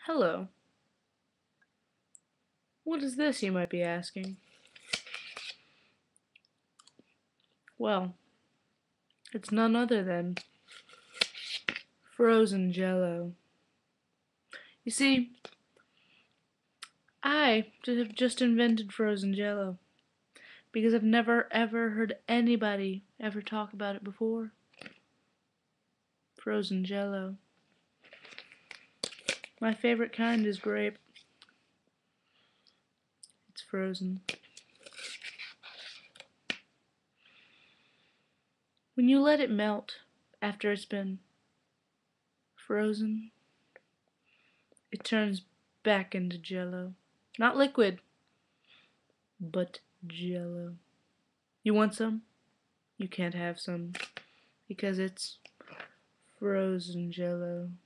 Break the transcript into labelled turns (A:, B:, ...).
A: Hello. What is this, you might be asking? Well, it's none other than frozen Jello. You see, I have just invented frozen Jello because I've never ever heard anybody ever talk about it before. Frozen Jello. My favorite kind is grape. It's frozen. When you let it melt after it's been frozen, it turns back into Jello. Not liquid, but Jello. You want some? You can't have some because it's frozen Jello.